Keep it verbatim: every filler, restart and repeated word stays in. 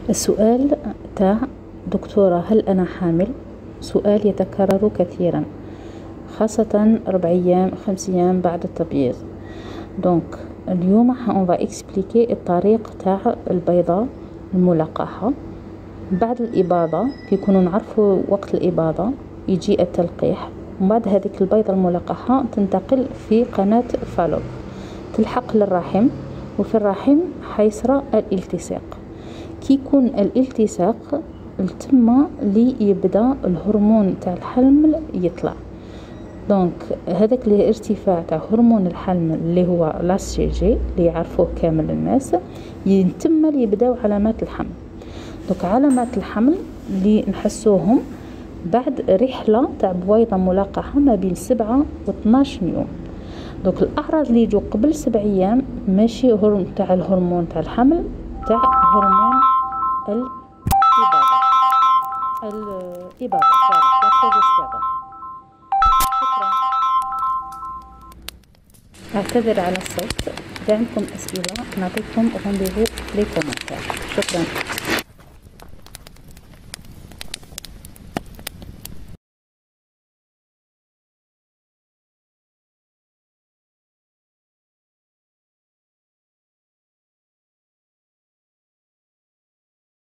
السؤال تاع دكتورة هل أنا حامل؟ سؤال يتكرر كثيرا، خاصة ربع أيام خمس أيام بعد التبييض. دونك اليوم on va expliquer الطريق تاع البيضة الملقحة بعد الإباضة. كيكونوا نعرفوا وقت الإباضة يجي التلقيح، ومن بعد هذيك البيضة الملقحة تنتقل في قناة فالوب تلحق للرحم، وفي الرحم حيصرى الالتصاق. كي يكون الالتصاق التم اللي يبدا الهرمون تاع الحمل يطلع. دونك هذاك الارتفاع تاع هرمون الحمل اللي هو لا سي جي اللي يعرفوه كامل الناس، يتم اللي يبداو علامات الحمل. دونك علامات الحمل اللي نحسوهم بعد رحله تاع بويضه ملقحه ما بين سبعة واثناش يوم. دونك الاعراض اللي يجوا قبل سبع ايام ماشي هرمون تاع الهرمون تاع الحمل، تاع هرمون الإباضة الإباضة شكرا. أعتذر على الصوت. إذا عندكم أسئلة نعطيكم رونديفو في لي كومنتار. شكرا.